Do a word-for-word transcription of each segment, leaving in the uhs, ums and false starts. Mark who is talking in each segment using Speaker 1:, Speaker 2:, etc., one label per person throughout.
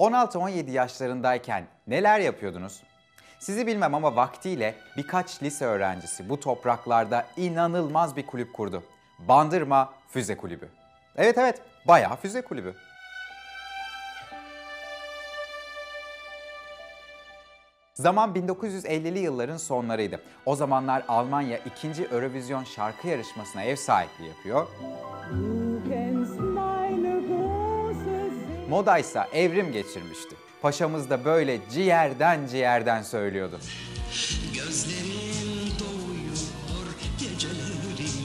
Speaker 1: on altı on yedi yaşlarındayken neler yapıyordunuz? Sizi bilmem ama vaktiyle birkaç lise öğrencisi bu topraklarda inanılmaz bir kulüp kurdu. Bandırma Füze Kulübü. Evet evet, bayağı füze kulübü. Zaman bin dokuz yüz ellili yılların sonlarıydı. O zamanlar Almanya ikinci Eurovision şarkı yarışmasına ev sahipliği yapıyor. Modaysa evrim geçirmişti. Paşamız da böyle ciğerden ciğerden söylüyordu. Gözlerim doğuyor gecelerim.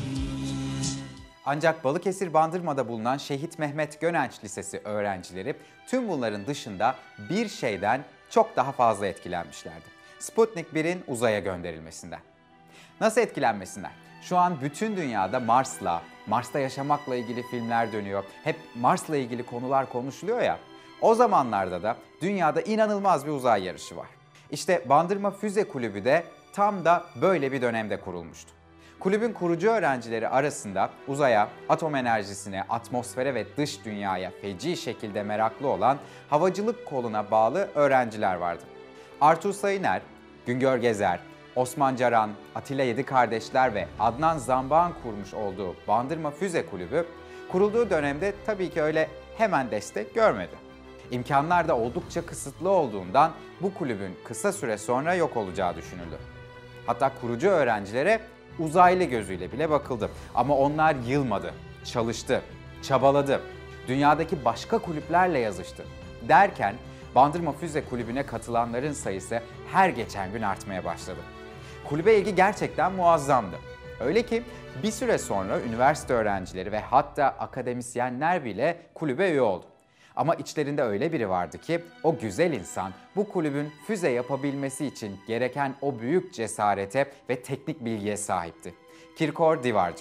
Speaker 1: Ancak Balıkesir Bandırma'da bulunan Şehit Mehmet Gönenç Lisesi öğrencileri tüm bunların dışında bir şeyden çok daha fazla etkilenmişlerdi. Sputnik birin uzaya gönderilmesinden. Nasıl etkilenmesinler? Şu an bütün dünyada Mars'la, Mars'ta yaşamakla ilgili filmler dönüyor. Hep Mars'la ilgili konular konuşuluyor ya. O zamanlarda da dünyada inanılmaz bir uzay yarışı var. İşte Bandırma Füze Kulübü de tam da böyle bir dönemde kurulmuştu. Kulübün kurucu öğrencileri arasında uzaya, atom enerjisine, atmosfere ve dış dünyaya feci şekilde meraklı olan havacılık koluna bağlı öğrenciler vardı. Artur Sayıner, Güngör Gezer, Osman Caran, Atilla Yedi Kardeşler ve Adnan Zambak'ın kurmuş olduğu Bandırma Füze Kulübü, kurulduğu dönemde tabii ki öyle hemen destek görmedi. İmkanlar da oldukça kısıtlı olduğundan bu kulübün kısa süre sonra yok olacağı düşünüldü. Hatta kurucu öğrencilere uzaylı gözüyle bile bakıldı. Ama onlar yılmadı, çalıştı, çabaladı. Dünyadaki başka kulüplerle yazıştı. Derken Bandırma Füze Kulübü'ne katılanların sayısı her geçen gün artmaya başladı. Kulübe ilgi gerçekten muazzamdı. Öyle ki bir süre sonra üniversite öğrencileri ve hatta akademisyenler bile kulübe üye oldu. Ama içlerinde öyle biri vardı ki o güzel insan bu kulübün füze yapabilmesi için gereken o büyük cesarete ve teknik bilgiye sahipti. Kirkor Divarcı.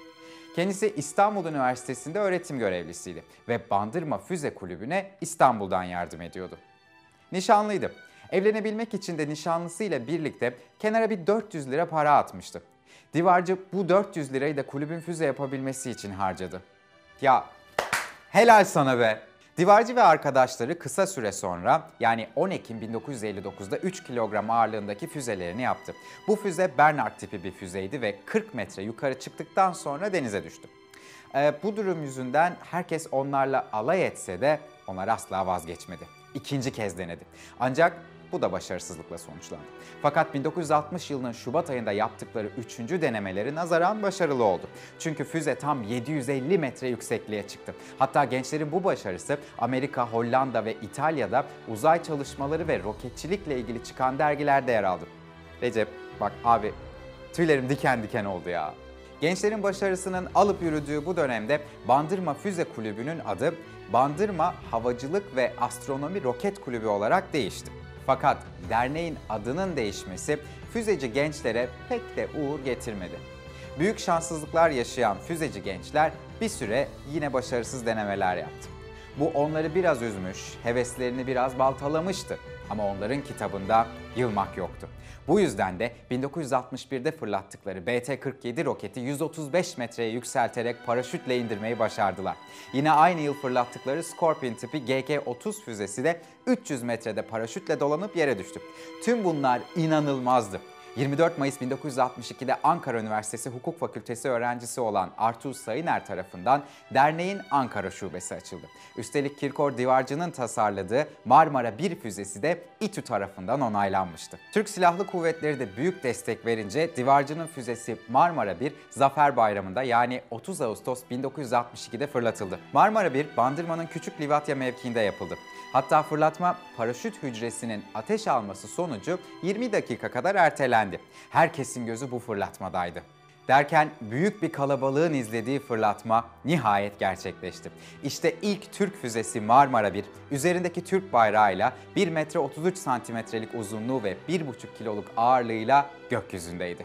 Speaker 1: Kendisi İstanbul Üniversitesi'nde öğretim görevlisiydi ve Bandırma Füze Kulübü'ne İstanbul'dan yardım ediyordu. Nişanlıydı. Evlenebilmek için de nişanlısıyla birlikte kenara bir dört yüz lira para atmıştı. Divarcı bu dört yüz lirayı da kulübün füze yapabilmesi için harcadı. Ya helal sana be! Divarcı ve arkadaşları kısa süre sonra yani on Ekim bin dokuz yüz elli dokuz'da üç kilogram ağırlığındaki füzelerini yaptı. Bu füze Bernard tipi bir füzeydi ve kırk metre yukarı çıktıktan sonra denize düştü. Ee, bu durum yüzünden herkes onlarla alay etse de onlar asla vazgeçmedi. İkinci kez denedi. Ancak bu da başarısızlıkla sonuçlandı. Fakat bin dokuz yüz altmış yılının Şubat ayında yaptıkları üçüncü denemeleri nazaran başarılı oldu. Çünkü füze tam yedi yüz elli metre yüksekliğe çıktı. Hatta gençlerin bu başarısı Amerika, Hollanda ve İtalya'da uzay çalışmaları ve roketçilikle ilgili çıkan dergilerde yer aldı. Recep bak abi tüylerim diken diken oldu ya. Gençlerin başarısının alıp yürüdüğü bu dönemde Bandırma Füze Kulübü'nün adı Bandırma Havacılık ve Astronomi Roket Kulübü olarak değişti. Fakat derneğin adının değişmesi füzeci gençlere pek de uğur getirmedi. Büyük şanssızlıklar yaşayan füzeci gençler bir süre yine başarısız denemeler yaptı. Bu onları biraz üzmüş, heveslerini biraz baltalamıştı. Ama onların kitabında yılmak yoktu. Bu yüzden de bin dokuz yüz altmış bir'de fırlattıkları B T kırk yedi roketi yüz otuz beş metreye yükselterek paraşütle indirmeyi başardılar. Yine aynı yıl fırlattıkları Scorpion tipi G K otuz füzesi de üç yüz metrede paraşütle dolanıp yere düştü. Tüm bunlar inanılmazdı. yirmi dört Mayıs bin dokuz yüz altmış iki'de Ankara Üniversitesi Hukuk Fakültesi öğrencisi olan Artur Sayıner tarafından derneğin Ankara Şubesi açıldı. Üstelik Kirkor Divarcı'nın tasarladığı Marmara bir füzesi de İTÜ tarafından onaylanmıştı. Türk Silahlı Kuvvetleri de büyük destek verince Divarcı'nın füzesi Marmara bir Zafer Bayramı'nda yani otuz Ağustos bin dokuz yüz altmış iki'de fırlatıldı. Marmara bir Bandırma'nın Küçük Livatya mevkiinde yapıldı. Hatta fırlatma paraşüt hücresinin ateş alması sonucu yirmi dakika kadar ertelendi. Herkesin gözü bu fırlatmadaydı. Derken büyük bir kalabalığın izlediği fırlatma nihayet gerçekleşti. İşte ilk Türk füzesi Marmara bir, üzerindeki Türk bayrağıyla bir metre otuz üç santimetrelik uzunluğu ve bir buçuk kiloluk ağırlığıyla gökyüzündeydi.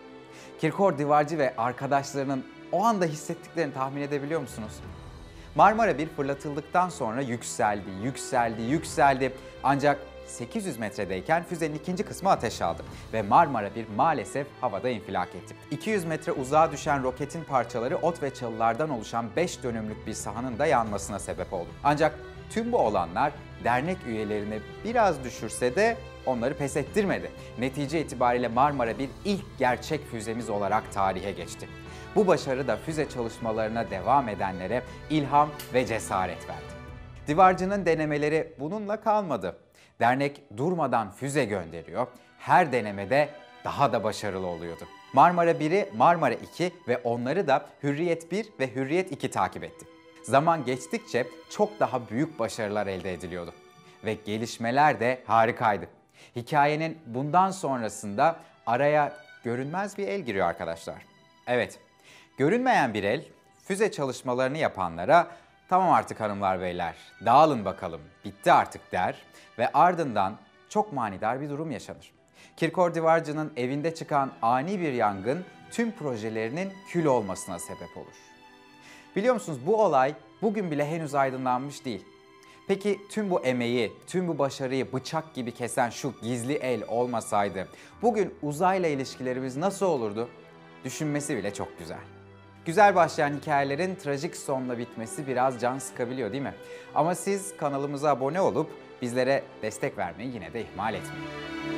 Speaker 1: Kirkor Divarcı ve arkadaşlarının o anda hissettiklerini tahmin edebiliyor musunuz? Marmara bir fırlatıldıktan sonra yükseldi, yükseldi, yükseldi. Ancak sekiz yüz metredeyken füzenin ikinci kısmı ateş aldı ve Marmara bir maalesef havada infilak etti. iki yüz metre uzağa düşen roketin parçaları ot ve çalılardan oluşan beş dönümlük bir sahanın da yanmasına sebep oldu. Ancak Tüm bu olanlar dernek üyelerini biraz düşürse de onları pes ettirmedi. Netice itibariyle Marmara bir ilk gerçek füzemiz olarak tarihe geçti. Bu başarı da füze çalışmalarına devam edenlere ilham ve cesaret verdi. Divarcı'nın denemeleri bununla kalmadı. Dernek durmadan füze gönderiyor, her denemede daha da başarılı oluyordu. Marmara biri, Marmara iki ve onları da Hürriyet bir ve Hürriyet iki takip etti. Zaman geçtikçe çok daha büyük başarılar elde ediliyordu. Ve gelişmeler de harikaydı. Hikayenin bundan sonrasında araya görünmez bir el giriyor arkadaşlar. Evet, görünmeyen bir el füze çalışmalarını yapanlara "Tamam artık hanımlar beyler, dağılın bakalım, bitti artık" der ve ardından çok manidar bir durum yaşanır. Kirkor Divarcı'nın evinde çıkan ani bir yangın tüm projelerinin kül olmasına sebep olur. Biliyor musunuz, bu olay bugün bile henüz aydınlanmış değil. Peki tüm bu emeği, tüm bu başarıyı bıçak gibi kesen şu gizli el olmasaydı bugün uzayla ilişkilerimiz nasıl olurdu? Düşünmesi bile çok güzel. Güzel başlayan hikayelerin trajik sonla bitmesi biraz can sıkabiliyor değil mi? Ama siz kanalımıza abone olup bizlere destek vermeyi yine de ihmal etmeyin.